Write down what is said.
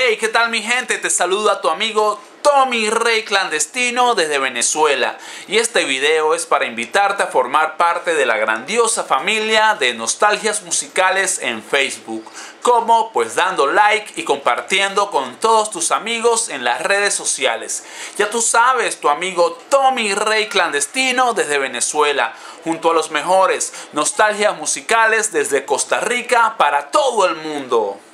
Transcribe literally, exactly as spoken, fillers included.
Hey, ¿qué tal mi gente? Te saluda tu amigo Tommy Rey Clandestino desde Venezuela, y este video es para invitarte a formar parte de la grandiosa familia de Nostalgias Musicales en Facebook. ¿Cómo? Pues dando like y compartiendo con todos tus amigos en las redes sociales. Ya tú sabes, tu amigo Tommy Rey Clandestino desde Venezuela, junto a los mejores Nostalgias Musicales desde Costa Rica para todo el mundo.